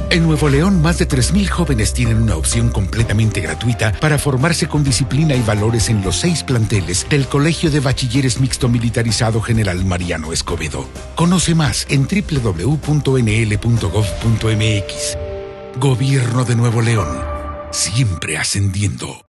En Nuevo León, más de 3,000 jóvenes tienen una opción completamente gratuita para formarse con disciplina y valores en los 6 planteles del Colegio de Bachilleres Mixto Militarizado General Mariano Escobedo. Conoce más en www.nl.gov.mx. Gobierno de Nuevo León, siempre ascendiendo.